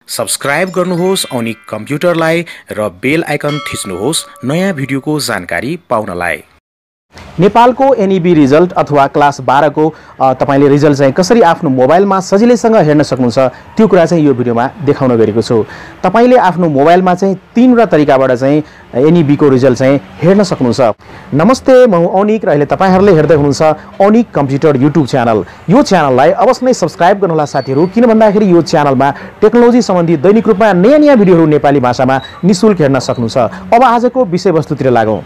Subscribe गर्नुहोस् अनि कम्प्युटरलाई र बेल आइकन थिच्नुहोस् नयाँ भिडियोको जानकारी पाउनलाई। नेपालको एनईबी रिजल्ट अथवा क्लास 12 को तपाईले रिजल्ट चाहिँ कसरी आफ्नो मोबाइलमा सजिलैसँग हेर्न सक्नुहुन्छ त्यो कुरा चाहिँ यो भिडियोमा देखाउन गएको छु। तपाईले आफ्नो मोबाइलमा चाहिँ तीनवटा तरिकाबाट चाहिँ एनईबी को रिजल्ट चाहिँ हेर्न सक्नुहुन्छ। नमस्ते, म हुँ अनिक र अहिले तपाईहरुले हेर्दै हुनुहुन्छ अनिक कम्प्युटर युट्युब च्यानल। यो च्यानललाई अवश्य नै सब्स्क्राइब गर्नुहोला साथीहरु, किन भन्दाखेरि यो च्यानलमा टेक्नोलोजी सम्बन्धी दैनिक रूपमा नयाँ भिडियोहरु नेपाली भाषामा निशुल्क हेर्न सक्नुहुन्छ। अब आजको विषयवस्तुतिर लागौं।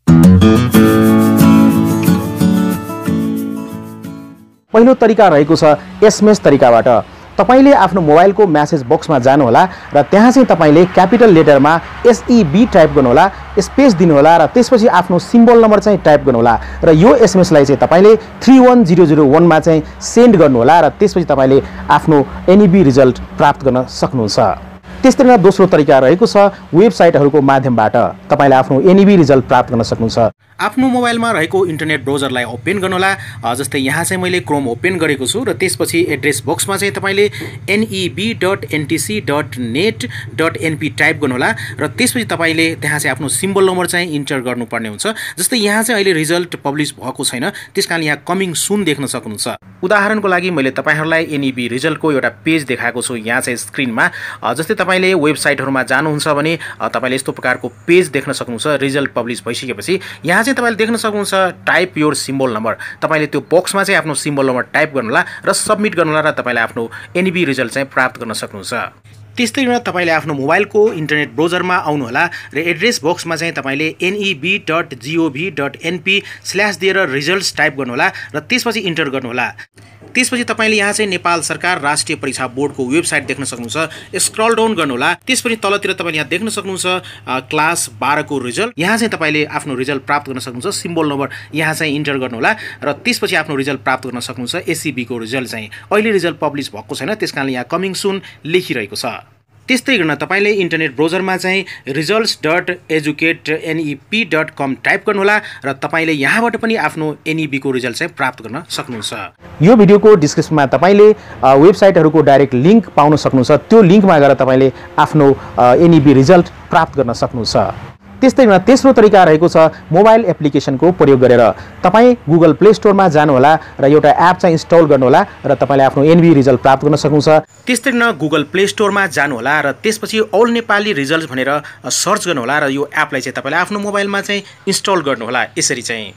पहिलो तरिका रहेको छ एसएमएस तरिकाबाट। तपाईले आफ्नो मोबाइलको मेसेज बक्समा जानुहोला र त्यहाँ चाहिँ तपाईले क्यापिटल लेटरमा एसईबी टाइप गर्नुहोला, स्पेस दिनुहोला र त्यसपछि आफ्नो सिम्बल नम्बर चाहिँ टाइप गर्नुहोला र यो एसएमएस लाई चाहिँ तपाईले 31001 मा चाहिँ सेन्ड गर्नुहोला र त्यसपछि तपाईले आफ्नो एनईबी रिजल्ट प्राप्त गर्न सक्नुहुन्छ। त्यसैगरी दोस्रो तरिका रहेको छ वेबसाइटहरुको माध्यमबाट तपाईले आफ्नो एनईबी रिजल्ट प्राप्त गर्न सक्नुहुन्छ। आफ्नो मोबाइलमा रहेको इन्टरनेट ब्राउजरलाई ओपन गर्नुहोला। जस्तै यहाँ चाहिँ मैले क्रोम ओपन गरेको छु र त्यसपछि एड्रेस बक्समा चाहिँ तपाईले neb.ntc.net.np टाइप गर्नुहोला र त्यसपछि तपाईले त्यहाँ चाहिँ आफ्नो सिम्बल नम्बर चाहिँ इन्टर गर्नुपर्ने हुन्छ। जस्तै यहाँ चाहिँ अहिले रिजल्ट पब्लिश भएको छैन, त्यसकारण यहाँ कमिङ सुन देख्न सक्नुहुन्छ। उदाहरणको लागि मैले तपाईहरुलाई एनईबी रिजल्टको एउटा पेज देखाएको छु यहाँ चाहिँ स्क्रिनमा। जस्तै तपाईले वेबसाइटहरुमा जानुहुन्छ भने तपाईले यस्तो प्रकारको पेज देख्न सक्नुहुन्छ। रिजल्ट पब्लिश भइसकेपछि यहाँ चाहिँ तपाईले देख्न सक्नुहुन्छ टाइप योर सिम्बल नम्बर। तपाईले त्यो बक्समा चाहिँ आफ्नो सिम्बल नम्बर टाइप गर्नुहोला र सबमिट गर्नुहोला र तपाईले आफ्नो एनईबी रिजल्ट चाहिँ प्राप्त गर्न सक्नुहुन्छ। त्यस्तै गरेर तपाईले आफ्नो मोबाइलको इन्टरनेट ब्राउजरमा आउनुहोला र एड्रेस बक्समा चाहिँ तपाईले neb.gov.np/ दिएर रिजल्ट्स टाइप गर्नुहोला र त्यसपछि इन्टर गर्नुहोला। त्यसपछि तपाईले यहाँ चाहिँ नेपाल सरकार राष्ट्रिय परीक्षा बोर्डको वेबसाइट देख्न सक्नुहुन्छ। स्क्रल डाउन गर्नुहोला, त्यसपछि तलतिर तपाईले यहाँ देख्न सक्नुहुन्छ क्लास 12 को रिजल्ट। यहाँ चाहिँ तपाईले आफ्नो रिजल्ट प्राप्त गर्न सक्नुहुन्छ। सिम्बल नम्बर यहाँ चाहिँ इन्टर गर्नुहोला र त्यसपछि आफ्नो रिजल्ट प्राप्त गर्न सक्नुहुन्छ। एसईबी को रिजल्ट चाहिँ अहिले रिजल्ट पब्लिश भएको छैन, त्यसकारणले यहाँ कमिङ सुन लेखिरहेको छ। त्यस्तै गर्न तपाईले इन्टरनेट ब्राउजरमा चाहिँ results.educatenep.com टाइप गर्नुहोला र तपाईले यहाँबाट पनि आफ्नो एनईबी को रिजल्ट चाहिँ प्राप्त गर्न सक्नुहुन्छ। यो भिडियोको डिस्क्रिप्सनमा तपाईले वेबसाइटहरुको डाइरेक्ट लिंक पाउन सक्नुहुन्छ। त्यो लिंकमा गएर तपाईले आफ्नो एनईबी रिजल्ट प्राप्त गर्न सक्नुहुन्छ। त्यस्तै गरी तेस्रो तरिका रहेको छ मोबाइल एप्लिकेसनको प्रयोग गरेर। तपाई गुगल प्ले स्टोरमा जानुहोला र एउटा एप चाहिँ इन्स्टल गर्नुहोला र तपाईले आफ्नो एनईबी रिजल्ट प्राप्त गर्न सक्नुहुन्छ। त्यस्तै गरी गुगल प्ले स्टोरमा जानुहोला र त्यसपछि अल नेपाली रिजल्ट भनेर सर्च गर्नुहोला र यो एपलाई चाहिँ तपाईले आफ्नो मोबाइलमा चाहिँ इन्स्टल गर्नुहोला। यसरी चाहिँ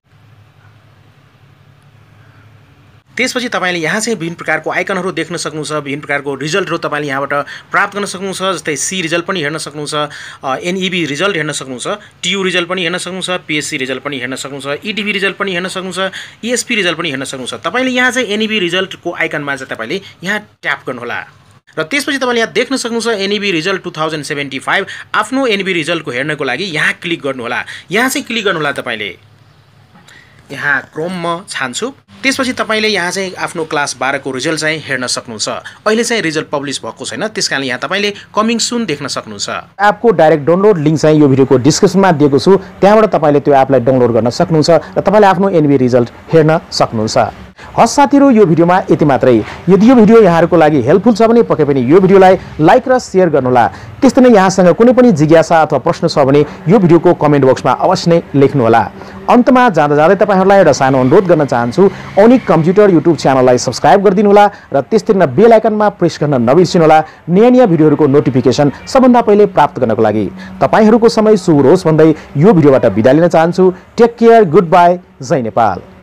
त्यसपछि तपाईले यहाँ चाहिँ विभिन्न प्रकारको आइकनहरु देख्न सक्नुहुन्छ। विभिन्न प्रकारको रिजल्टहरु तपाईले यहाँबाट प्राप्त गर्न सक्नुहुन्छ। जस्तै सी रिजल्ट पनि हेर्न सक्नुहुन्छ, एनईबी रिजल्ट हेर्न सक्नुहुन्छ, टीयू रिजल्ट पनि हेर्न सक्नुहुन्छ, पीएससी रिजल्ट पनि हेर्न सक्नुहुन्छ, ईडीबी रिजल्ट पनि हेर्न सक्नुहुन्छ, ईएसपी रिजल्ट पनि हेर्न सक्नुहुन्छ। तपाईले यहाँ चाहिँ एनईबी रिजल्टको आइकनमा चाहिँ तपाईले यहाँ ट्याप गर्नुहोला र त्यसपछि तपाईले यहाँ देख्न सक्नुहुन्छ एनईबी रिजल्ट 2075। आफ्नो एनईबी रिजल्टको हेर्नको लागि यहाँ क्लिक गर्नुहोला। यहाँ चाहिँ क्लिक गर्नुहोला, तपाईले यहाँ क्रोम म छान्छु। त्यसपछि तपाईले यहाँ चाहिँ आफ्नो क्लास 12 को रिजल्ट चाहिँ हेर्न सक्नुहुन्छ। अहिले चाहिँ रिजल्ट पब्लिश भएको छैन, त्यसकारण यहाँ तपाईले कमिङ सुन देख्न सक्नुहुन्छ। एपको डाइरेक्ट डाउनलोड लिंक चाहिँ यो भिडियोको डिस्क्रिप्सनमा दिएको छु, त्यहाँबाट तपाईले त्यो एपलाई डाउनलोड गर्न सक्नुहुन्छ र तपाईले आफ्नो एनईबी रिजल्ट हेर्न सक्नुहुन्छ। हस् साथीहरु, यो भिडियोमा यति मात्रै। यदि यो भिडियो यहाँहरुको लागि हेल्पफुल छ भने पक्कै पनि यो भिडियोलाई लाइक र शेयर गर्नुहोला। त्यस्तै नै यहाँसँग कुनै पनि जिज्ञासा अथवा प्रश्न छ भने यो भिडियोको कमेन्ट बक्समा अवश्य नै लेख्नुहोला। अन्तमा जाँदै तपाईहरुलाई एउटा सानो अनुरोध गर्न चाहन्छु, अनिक कम्प्युटर युट्युब च्यानललाई सब्स्क्राइब गरिदिनुहोला र त्यसै गरी बेल आइकनमा प्रेस गर्न नबिर्सिनुहोला नयाँ भिडियोहरुको नोटिफिकेसन सबभन्दा पहिले प्राप्त गर्नको लागि। तपाईहरुको समय शुभ होस् भन्दै यो भिडियोबाट बिदा लिन चाहन्छु। टेक केयर, गुड बाइ, जय नेपाल।